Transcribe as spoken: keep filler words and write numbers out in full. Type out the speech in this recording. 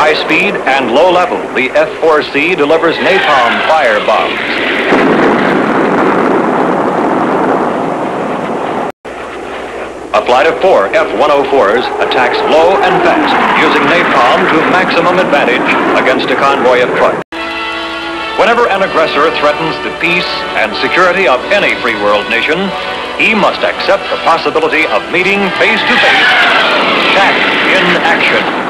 high speed and low level, the F four C delivers napalm fire bombs. A flight of four F one oh fours attacks low and fast, using napalm to maximum advantage against a convoy of trucks. Whenever an aggressor threatens the peace and security of any free world nation, he must accept the possibility of meeting face-to-face T A C in action.